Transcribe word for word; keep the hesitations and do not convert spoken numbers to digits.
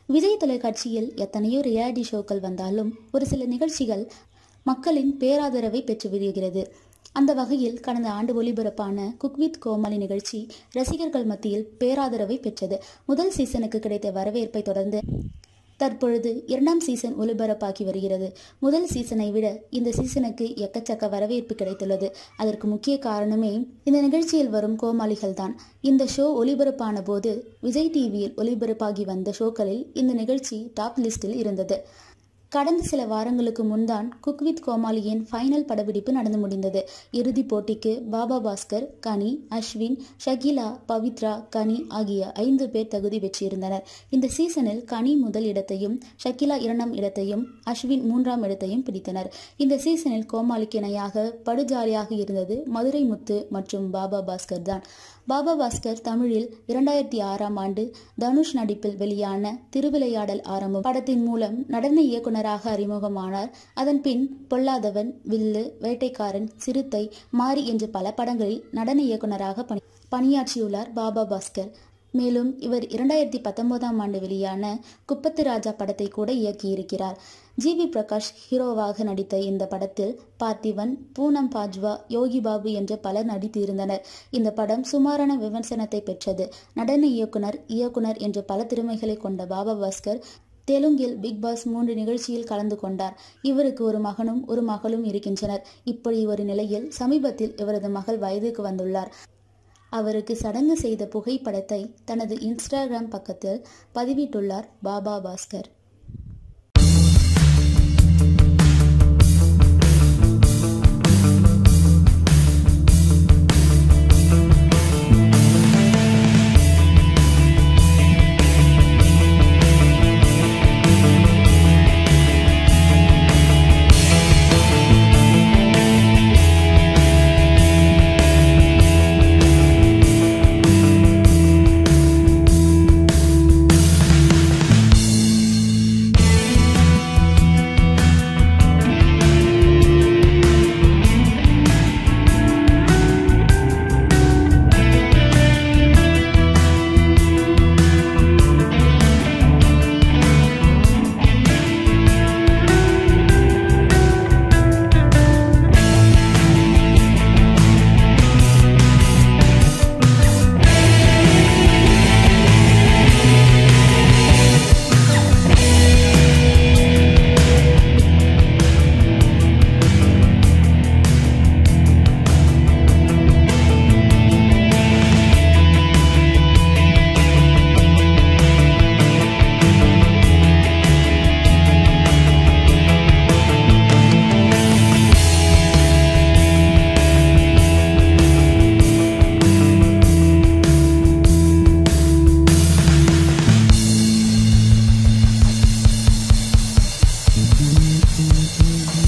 விஜய் தொலைக்காட்சியில் எத்தனையோ ரியாலிட்டி ஷோக்கள் வந்தாலும் ஒரு சில நிகழ்ச்சிகள் மக்களின் பேராதரவை பெற்று வருகிறது. அந்த வகையில் கடந்த ஆண்டு ஒளிபரப்பான குக் வித் கோமாளி நிகழ்ச்சி ரசிகர்கள் மத்தியில் பேராதரவை பெற்றது. முதல் சீசனுக்கு கிடைத்த வரவேற்பை தொடர்ந்து தற்பொழுது இரண்டாம் சீசன் ஒளிபரப்பாகி வருகிறது. முதல் சீசனை விட இந்த சீசனுக்கு எக்கச்சக்க வரவேற்பு கிடைத்துள்ளது. அதற்கு முக்கிய காரணமே இந்த நிகழ்ச்சியில் வரும் கோமாளிகள் தான். இந்த ஷோ ஒளிபரப்பான போது விஜய் டிவியில் ஒளிபரப்பாகி வந்த ஷோக்களில் இந்த நிகழ்ச்சி டாப் லிஸ்டில் இருந்தது. கடந்த சில வாரங்களுக்கு முன்தான் குக் வித் கோமாளியின் ஃபைனல் படப்பிடிப்பு நடந்து முடிந்தது. இறுதிப் போட்டிக்கு பாபா பாஸ்கர், கனி, அஸ்வின், ஷகிலா, பவித்ரா, கனி ஆகிய ஐந்து பேர் தகுதி பெற்றிருந்தனர். இந்த சீசனில் கனி முதல் இடத்தையும், ஷகிலா இரண்டாம் இடத்தையும், அஸ்வின் மூன்றாம் இடத்தையும் பிடித்தனர். இந்த சீசனில் கோமாளிக்கு இணையாக படுஜாலியாக இருந்தது மதுரை முத்து மற்றும் பாபா பாஸ்கர் தான். பாபா பாஸ்கர் தமிழில் இரண்டாயிரத்தி ஆறாம் ஆண்டு தனுஷ் நடிப்பில் வெளியான திருவிளையாடல் ஆரம்பம் படத்தின் மூலம் நடன இயக்குநராக அறிமுகமானார். அதன் பின் பொல்லாதவன், வில்லு, வேட்டைக்காரன், சிறுத்தை, மாரி என்ற பல படங்களில் நடன இயக்குநராக பணி பணியாற்றியுள்ளார் பாபா பாஸ்கர். மேலும் இவர் இரண்டாயிரத்தி பத்தொன்பதாம் ஆண்டு வெளியான குப்பத்து ராஜா படத்தை கூட இயக்கியிருக்கிறார். ஜி வி பிரகாஷ் ஹீரோவாக நடித்த இந்த படத்தில் பார்த்திபன், பூனம் பாஜ்வா, யோகி பாபு என்ற பலர் நடித்திருந்தனர். இந்த படம் சுமாரான விமர்சனத்தை பெற்றது. நடன இயக்குனர், இயக்குனர் என்ற பல திறமைகளை கொண்ட பாபா பாஸ்கர் தெலுங்கில் பிக் பாஸ் மூன்று நிகழ்ச்சியில் கலந்து கொண்டார். இவருக்கு ஒரு மகனும் ஒரு மகளும் இருக்கின்றனர். இப்படி ஒரு நிலையில் சமீபத்தில் இவரது மகள் வயதுக்கு வந்துள்ளார். அவருக்கு சடங்கு செய்த புகைப்படத்தை தனது இன்ஸ்டாகிராம் பக்கத்தில் பதிவிட்டுள்ளார் பாபா பாஸ்கர். Mm-hmm.